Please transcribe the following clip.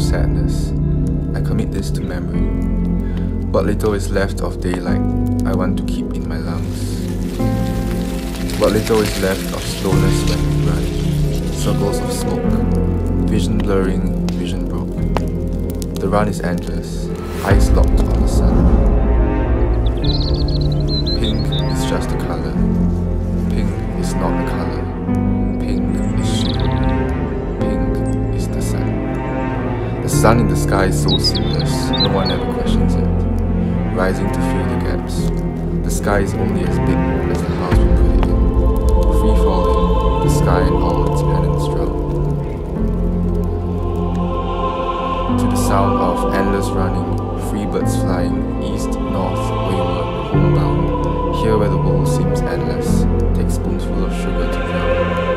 sadness. I commit this to memory. What little is left of daylight, I want to keep in my lungs. What little is left of slowness when we run. Circles of smoke, vision blurring, vision broke. The run is endless, eyes locked on the sun. Pink is just a color. Pink is not a color. Pink is she. Pink is the sun. The sun in the sky is so seamless, no one ever questions it. Rising to fill the gaps. The sky is only as big as the house we put it in. Free falling, the sky and all its pennants drown. To the sound of endless running, free birds flying, east, north, wayward, homebound. Here where the world seems endless, take spoonful of sugar to drown.